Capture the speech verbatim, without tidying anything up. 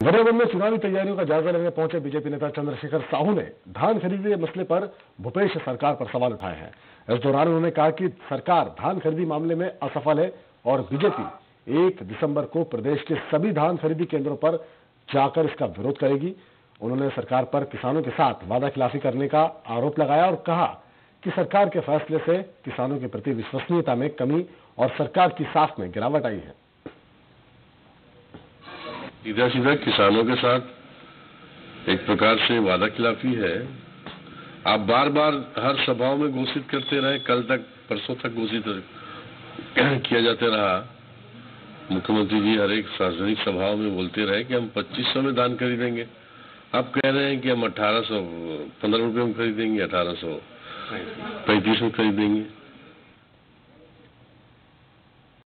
गरियाबंद में चुनावी तैयारियों का जायजा लेने पहुंचे बीजेपी नेता चंद्रशेखर साहू ने धान खरीदी के मसले पर भूपेश सरकार पर सवाल उठाए हैं। इस दौरान उन्होंने कहा कि सरकार धान खरीदी मामले में असफल है और बीजेपी एक दिसंबर को प्रदेश के सभी धान खरीदी केंद्रों पर जाकर इसका विरोध करेगी। उन्होंने सरकार पर किसानों के साथ वादाखिलाफी करने का आरोप लगाया और कहा कि सरकार के फैसले से किसानों के प्रति विश्वसनीयता में कमी और सरकार की साख में गिरावट आई है। सीधा सीधा किसानों के साथ एक प्रकार से वादा खिलाफी है। आप बार बार हर सभाओं में घोषित करते रहे, कल तक परसों तक घोषित किया जाते रहा। मुख्यमंत्री जी हर एक सार्वजनिक सभाओं में बोलते रहे कि हम पच्चीस सौ में धान खरीदेंगे। आप कह रहे हैं कि हम अठारह सौ पंद्रह रुपये में खरीदेंगे, अठारह सौ पैंतीस में खरीदेंगे।